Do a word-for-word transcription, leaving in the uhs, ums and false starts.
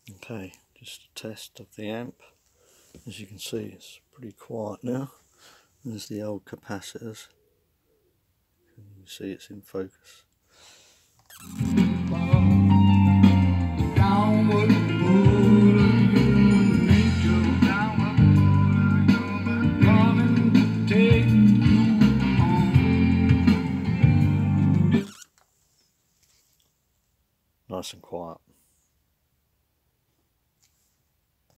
Okay, just a test of the amp. As you can see, it's pretty quiet now. There's the old capacitors. You can see it's in focus. Nice and quiet.